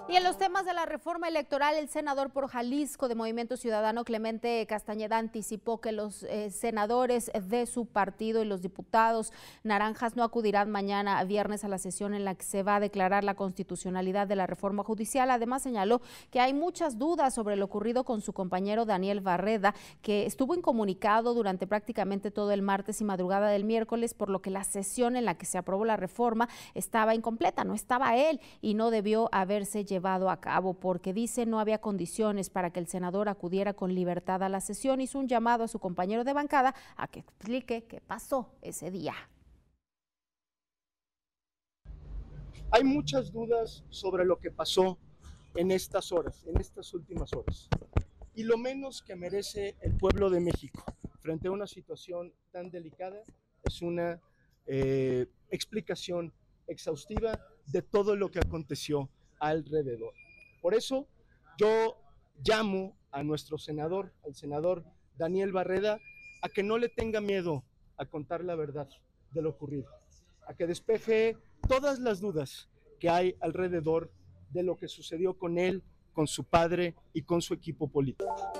Y en los temas de la reforma electoral, el senador por Jalisco de Movimiento Ciudadano, Clemente Castañeda, anticipó que los senadores de su partido y los diputados naranjas no acudirán mañana viernes a la sesión en la que se va a declarar la constitucionalidad de la reforma judicial. Además, señaló que hay muchas dudas sobre lo ocurrido con su compañero Daniel Barreda, que estuvo incomunicado durante prácticamente todo el martes y madrugada del miércoles, por lo que la sesión en la que se aprobó la reforma estaba incompleta, no estaba él y no debió haberse llevado a cabo porque dice no había condiciones para que el senador acudiera con libertad a la sesión. Hizo un llamado a su compañero de bancada a que explique qué pasó ese día. Hay muchas dudas sobre lo que pasó en estas horas, en estas últimas horas. Y lo menos que merece el pueblo de México frente a una situación tan delicada es una explicación exhaustiva de todo lo que aconteció alrededor. Por eso yo llamo a nuestro senador, al senador Daniel Barreda, a que no le tenga miedo a contar la verdad de lo ocurrido, a que despeje todas las dudas que hay alrededor de lo que sucedió con él, con su padre y con su equipo político.